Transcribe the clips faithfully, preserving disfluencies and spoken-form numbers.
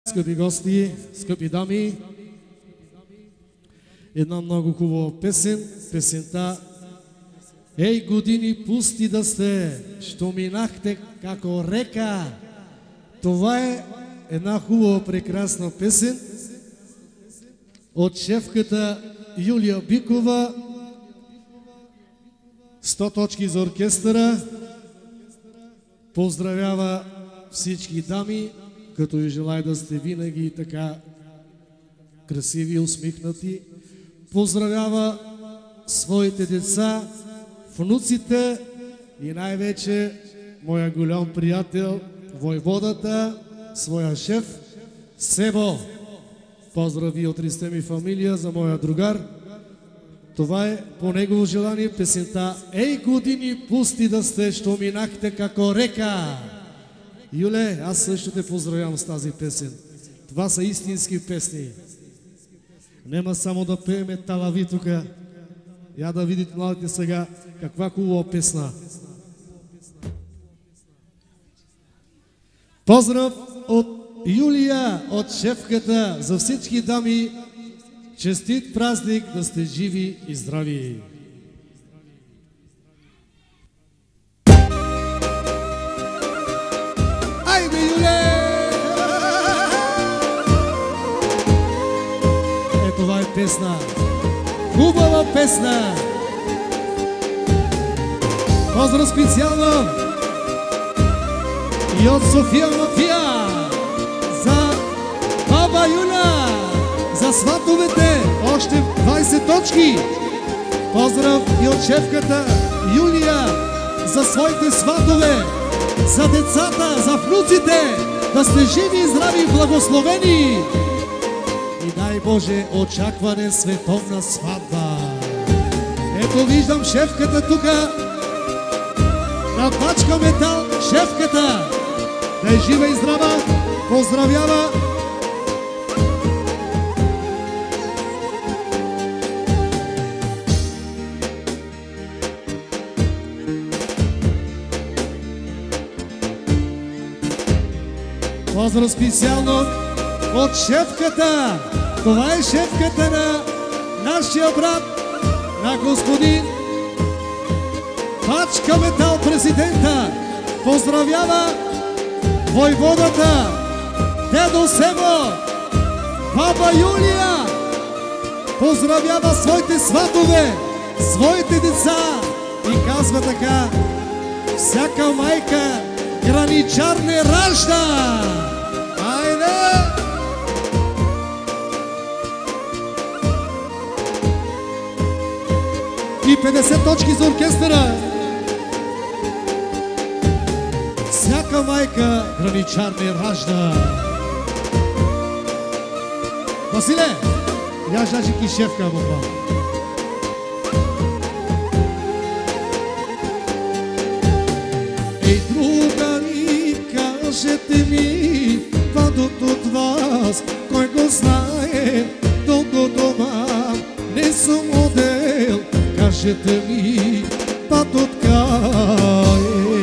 Скъпи гости, скъпи дами, една много хубава песен, песента "Ей, години пусти да сте, що минахте како река". Това е една хубава, прекрасна песен от шефката Юлия Бикова. сто точки за оркестъра. Поздравява всички дами, като ви желая да сте винаги така красиви и усмихнати. Поздравява своите деца, внуците и най-вече моя голям приятел, войводата, своя шеф Себо. Поздрави от триста ми фамилия за моя другар. Това е по негово желание песента "Ей, години пусти да сте, що минахте како река". Юле, аз също те поздравявам с тази песен. Това са истински песни. Нема само да пееме талави тука. Я да видите младите сега каква хубава песна. Поздрав от Юлия, от шефката, за всички дами. Честит празник, да сте живи и здрави! Айде, Юле! Е, това е песна. Хубава песна! Поздрав специално и от София Мафия за баба Юля, за сватовете, още двайсет точки. Поздрав и от шефката Юлия за своите сватове, за децата, за внуците, да сте живи и здрави, благословени. И дай Боже, очакване световна сватба. Ето виждам шефката тука, на пачка метал, шефката, да е жива и здрава, поздравява. Поздрав специално от шефката. Това е шефката на нашия брат, на господин Пачка Метал, президента. Поздравява войводата, дедо Себо, баба Юлия. Поздравява своите сватове, своите деца и казва така: всяка майка граничар не ражда. Айде! И петдесет точки за оркестъра. Всяка майка граничар не ражда. Василе, я жажи ки шефка баба. Ей, другари, кажете ми, падот от вас, кой го знае, дълго дома не съм одел. Кажете ми, падот кае.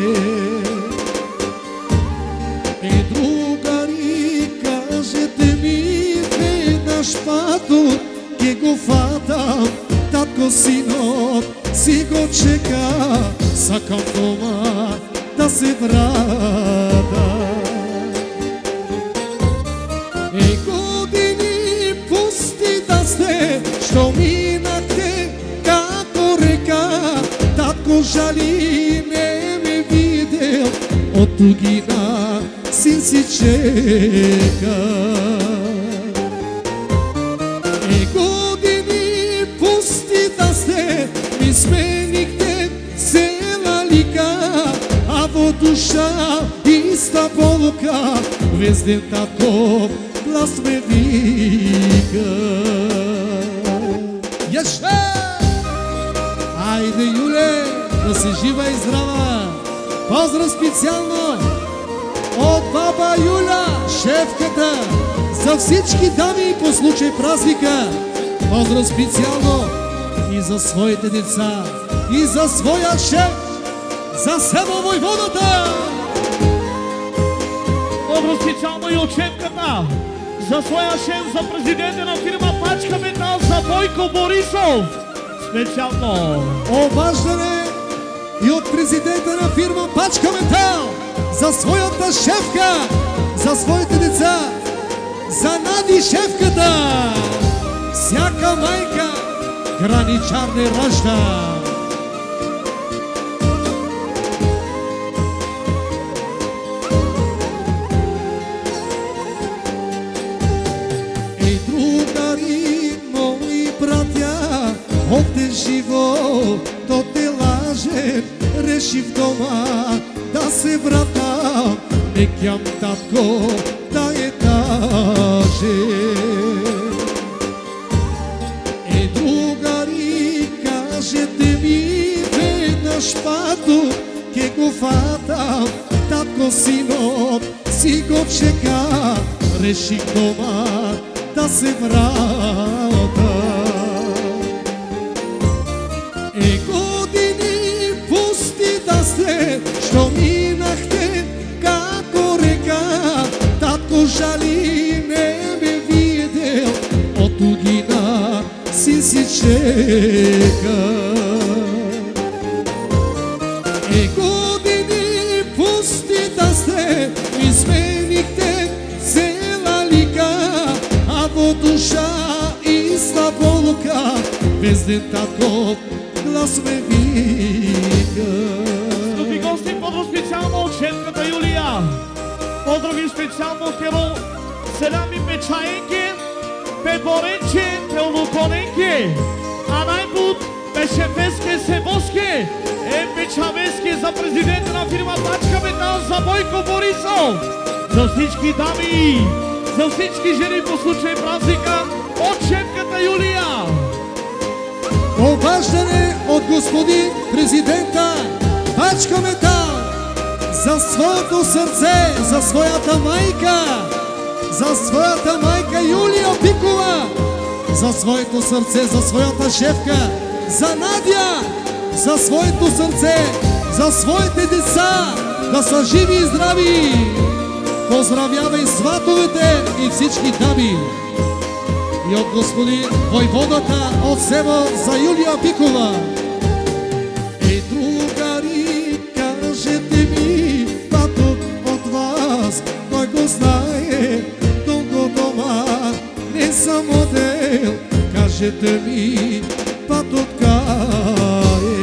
Ей, другари, кажете ми, веднъж падот ке го фатам, татко синот си го чека, сакам дома да се врата. Ей, години пусти да сте, що минахте како река, татко жали не ме видел, от тугина син си чека. Ей, години пусти да сте, ми сменихте цела лика, а во душа иста болка, везден татко глас ме вика. Яше! Айде, Юле, да си жива и здрава! Поздрав специално от баба Юля, шефката, за всички дами по случай празника. Поздрав специално и за своите деца, и за своя шеф, за Себо войводата. Поздрав специално и от шефката. за своя шеф, за президента на фирма Пачка Метал, за Бойко Борисов. Специално. Обаждане и от президента на фирма Пачка Метал за своята шефка, за своите деца, за Нади шефката. Всяка майка граничар не ражда. Ей, другари, мои братя, овде живот то те лаже, решив дома да се вратам, некям татко да е таже. Е, другари, кажете ми веднъж пато, ке го фатам, татко синот си го чека, реших дома да се вратам. Е, години пусти да сте, що минахте како река, татко жали не ме видел, от тугина си си чека. Е, години пусти да сте, ми сменихте цела лика, а во душа и слаболка, безден татко глас ме вика. Скъпи гости, поздрави специално от шефката Юлия. Поздрави специално от Керол Селями Печаенки, Пеборенче, Теолоконенки, а най-буд Пешепеске Себоске, е Печавеске за президента на фирма Пачка Метал, за Бойко Борисов. За всички дами, за всички жени по случай празника от шефката Юлия. Обаждане от господин президента Пачка Метал за своето сърце, за своята майка, за своята майка Юлия Пикова, за своето сърце, за своята шефка, за Надя, за своето сърце, за своите деца, да са живи и здрави. Поздравявай сватовете и всички дами. И от господин войводата от село за Юлия Пикова. Ей, другари, кажете ми, татът от вас, той го знае, дълго дома не съм модел. Кажете ми, татът кае.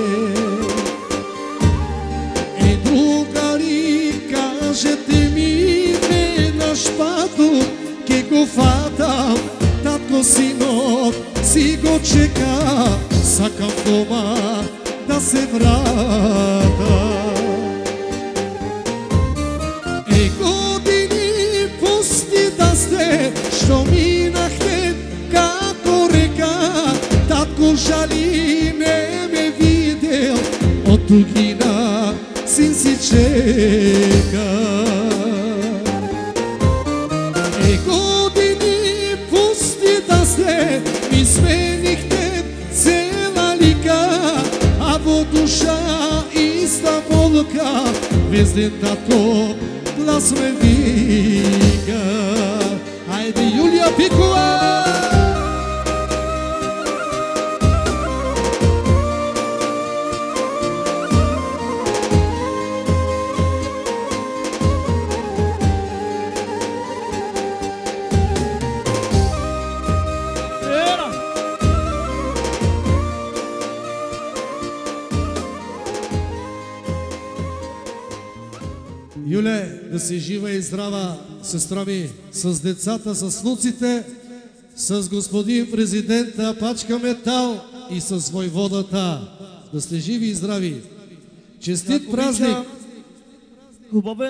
Ей, другари, кажете ми, веднъж татът, ке го фатам, татко синот си го чека, сакам дома да се врата. Ей, години пусти да сте, що минахте како река, татко жали не ме видел, от тугина син си чека. Ей, години пусти да сте, ми сменихте цела лика, а во душа иста болка, безден татко глас ме вика. Айде, Юлия Пикова! Юле, да си жива и здрава, сестра ми, с децата, с внуците, с господин президента Пачка Метал и с войводата. Да сте живи и здрави. Честит празник!